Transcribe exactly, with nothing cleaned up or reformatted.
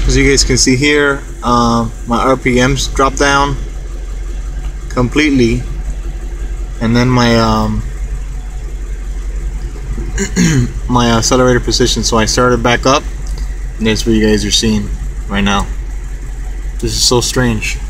As you guys can see here, um, my R P Ms drop down completely, and then my um, my accelerator position. So I started back up, and that's what you guys are seeing right now. This is so strange.